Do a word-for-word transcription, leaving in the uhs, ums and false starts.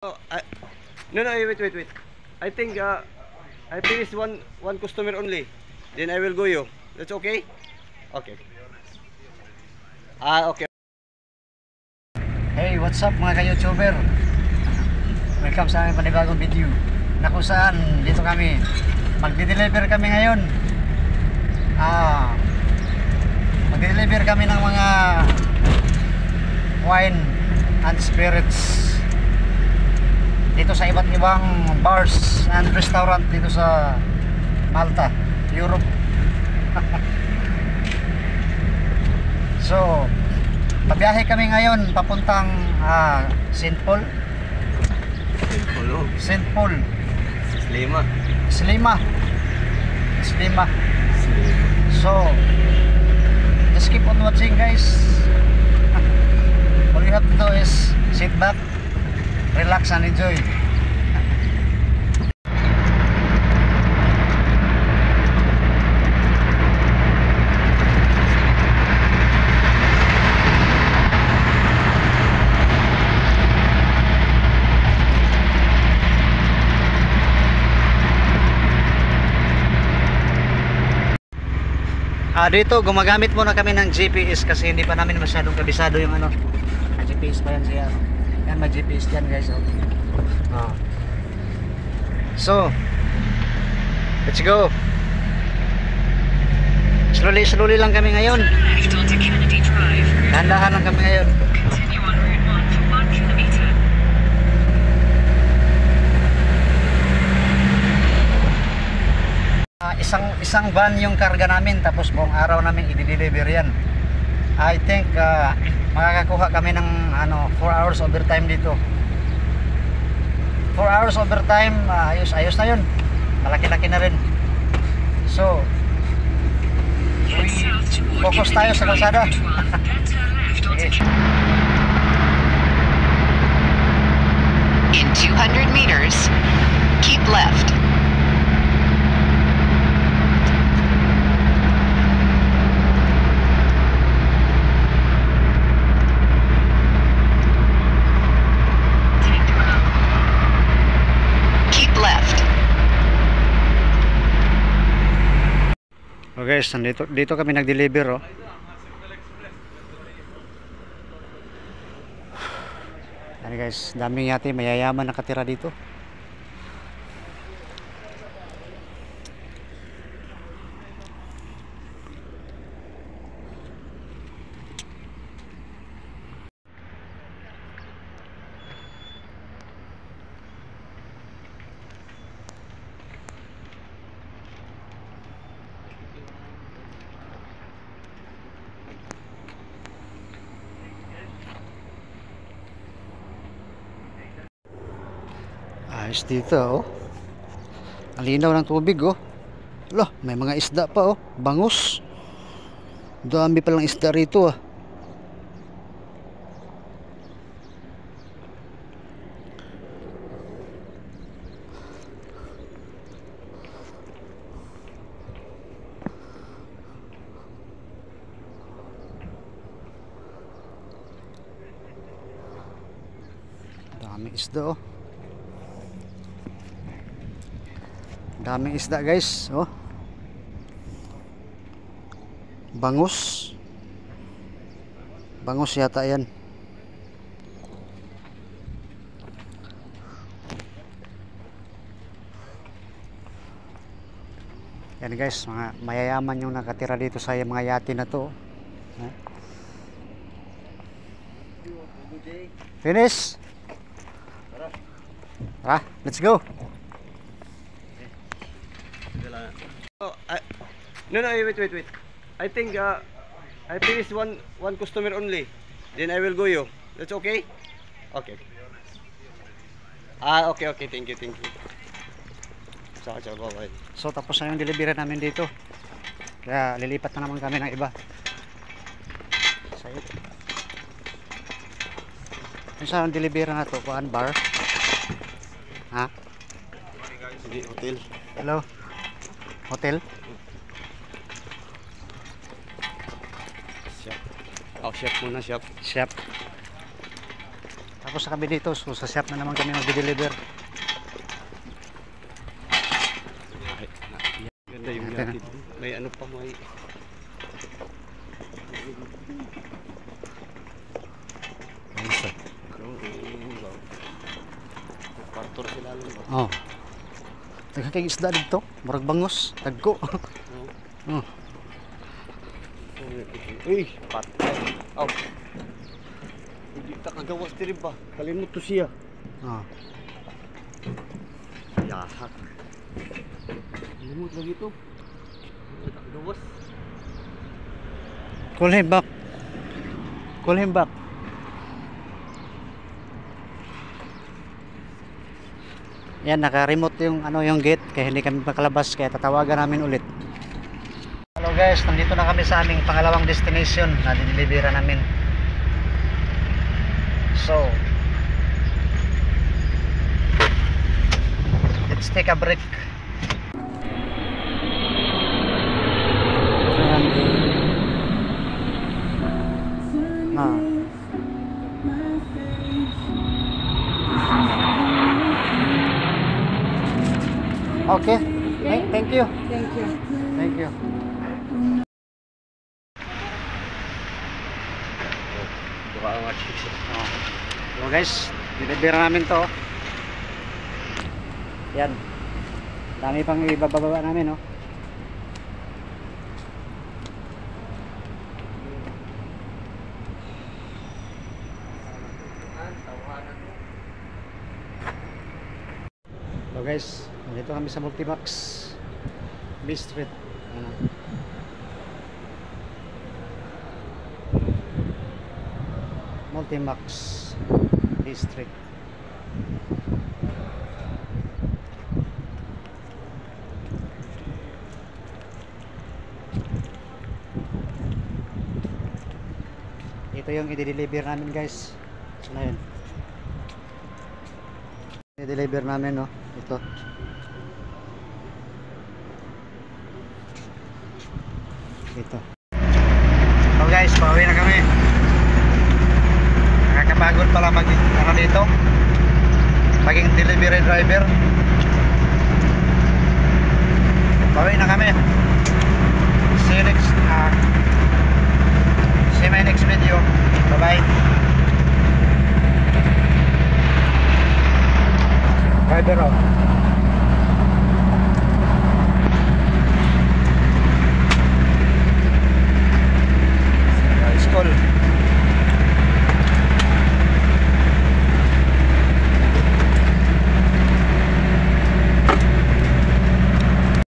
Oh, I, no, no, wait, wait, wait. I think uh, I finish one one customer only. Then I will go you. That's okay? Okay. Ah, okay. Hey, what's up mga ka-YouTuber? Welcome sa aming panibagong video na kung saan dito kami magdi-deliver kami ngayon. Ah, magdi-deliver kami ng mga wine and spirits dito sa iba't ibang bars and restaurant dito sa Malta, Europe. So, pabiyahe kami ngayon papuntang ah, Saint Paul. Saint Paul, oh. Saint Paul. Slima. Slima. Slima. So, just keep on watching, guys. All you have to do is sit back, relax and enjoy. Ah, dito gumagamit muna kami ng G P S kasi hindi pa namin masyadong kabisado yung ano. Ah, G P S pa yan siya. Yan, may G P S dyan, guys. Oh. Ah. So, let's go. Slowly, slowly lang kami ngayon. Dahan-dahan lang kami ngayon. Uh, isang isang van yung karga namin tapos buong araw namin i-deliver yan. I think uh, makakakuha kami ng ano four hours overtime dito. four hours overtime, uh, ayos ayos na yun. Malaki-laki na rin. So, we focus tayo sa kalsada. Okay. In two hundred meters, keep left. Oh guys, dito, dito kami nag-deliver, oh. Ano guys, daming yate mayayaman nakatira dito. Ayos dito, oh. Ang linaw ng tubig, oh. Loh, may mga isda pa, oh. Bangus. Dami palang isda rito, ah. Dami isda, oh. Daming isda, guys, oh. Bangus. Bangus yata yan. Yan guys, mga mayayaman yung nakatira dito sa mga yate na to. Oh. Finish. Tara, let's go. Oh, I, no, no, wait, wait, wait. I think uh, I finish one one customer only. Then I will go you. That's okay? Okay. Ah, okay, okay. Thank you, thank you. So, so, bye. So tapos na yung delivery namin dito. Kaya lilipat na naman kami ng iba. So, yung saan delivery na to? Kuan bar? Ha? Hindi, hotel. Hello? Hotel? Shop. Oh, shop muna, shop. Shop. Tapos na kami dito, so sa shop na naman kami mag-deliver. Ganda yung Natin, yatid. May ano pa, may... Kwarto na sila lang ba? Oh. Nagkakay isda dito, murag bangus, tagko. Oh. Uy, patay. Aw. Hindi ta kagawas diri ba? Kalimot to siya. Oh. Yahak. Kalimot lagi to. Kagawas. Call him back. Call him back. Yan, naka-remote yung ano yung gate kaya hindi kami makalabas kaya tatawagan namin ulit. Hello guys, nandito na kami sa aming pangalawang destination na dinilibera namin. So, let's take a break. Ah. Okay. Thank, thank you. Thank you. Thank you. Baka ang watch. Oh. So guys, dinibira namin to. Yan. Dami pang ibababa namin, no. So guys, dito kami sa Multimax B Street. Ano? Multimax B Street. Ito yung i-deliver namin guys. Ano yun? I-deliver namin, no? Ito. Ito. So guys, pauwi na kami. Nakakapagod pala mag ano dito. Maging delivery driver. Pauwi na kami. See you next uh, see my next video. Bye bye. Driver out.